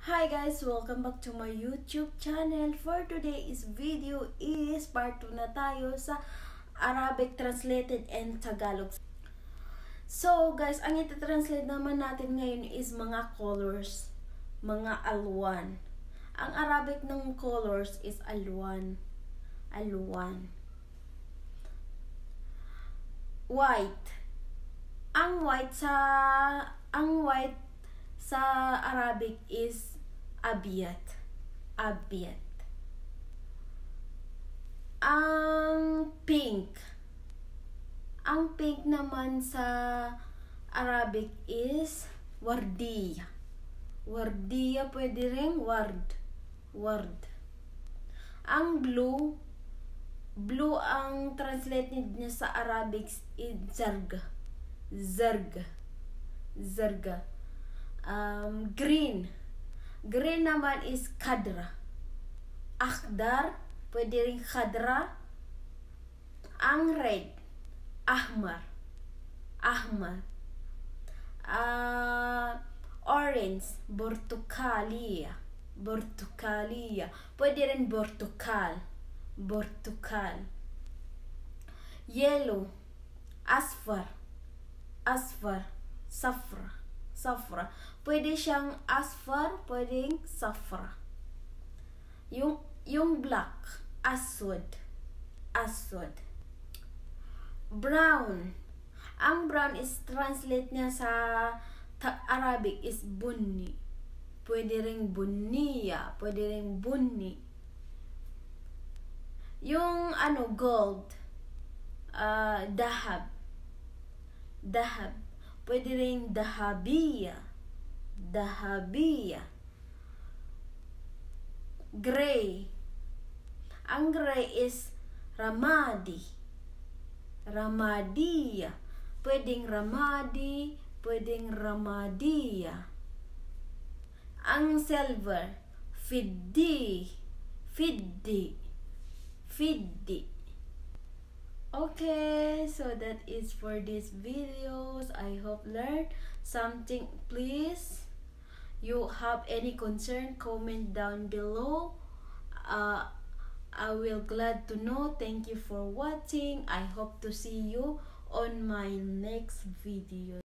Hi guys! Welcome back to my YouTube channel. For today's video is part 2 na tayo sa Arabic translated and Tagalog. So guys, ang iti-translate naman natin ngayon is mga colors, mga alwan. Ang Arabic ng colors is alwan. Alwan. White. Ang white sa Arabic is abiyat. Abiyat. Ang pink. Ang pink naman sa Arabic is wardiya. Wardiya, pwede rin ward. Ward. Ang blue. Blue ang translated niya sa Arabic is zarga. Zarga. Zarga. Green. Green naman is kadra. Akhdar, pwede rin khadra. Ang red, ahmar. Ahmar. Orange, bortukalia. Bortukalia. Pwede rin bortukal. Bortukal. Yellow, asfar. Asfar. Safra. Safra. Pwede siyang asfar, pwedeng safra. Yung black, aswad. Aswad. Brown. Ang brown is translate niya sa Arabic is bunni. Pwede ring bunniya, pwede ring bunni. Yung gold, dahab. Dahab. Pwede rin dahabiya. Dahabiya. Gray. Ang gray is ramadi. Ramadiya. Pwedeng ramadi, pwedeng ramadiya. Ang silver, fiddi. Fiddi. Fiddi. Okay, so that is for this videos. I hope learned something. Please, you have any concern, comment down below. I will glad to know. Thank you for watching. I hope to see you on my next video.